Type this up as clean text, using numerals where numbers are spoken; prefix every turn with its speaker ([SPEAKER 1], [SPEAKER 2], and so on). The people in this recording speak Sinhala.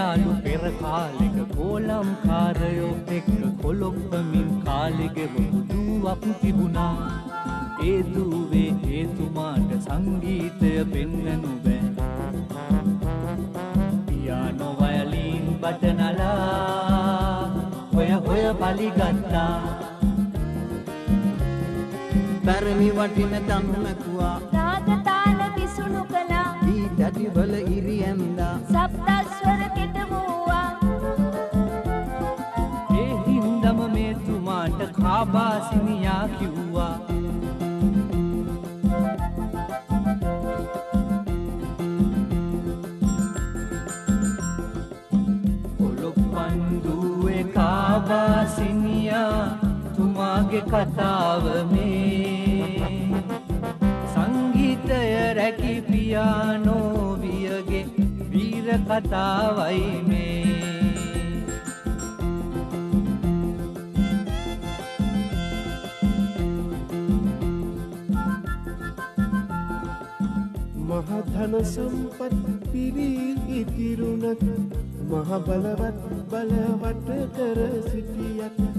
[SPEAKER 1] යාළු පෙර කාලෙක කෝලම් කාරයෝ එක්ක කොළොප්පමින් කාලෙ ගෙවපු දුවක් තිබුණා. ඒ දුවේ එතුමාට සංගීතය පෙන්වනු බෑ. පියානෝ වයලින් බටනලා හොය හොය පලිගත්තා.
[SPEAKER 2] පැරණි වටින තනුමකුවා
[SPEAKER 3] රාග තාල විසුණු කළා.
[SPEAKER 2] දී දැටිවල ඉරියැන්දා
[SPEAKER 3] සප්තස්වර කෙටවුවා.
[SPEAKER 1] ඒ හින්දම මෙතුමාට කාබාසිනියා කිව්වා. කොළොප්පන්දුවේ කාබාසිනියා තුමාගේ කතාව මේ. සංගීතය රැකි පියානෝ වියගේ වීර කතාවයි මේ.
[SPEAKER 4] මහධන සම්පත් පිරී ඉතිරුණත් මහ බලවත් බලවට කර සිටියත්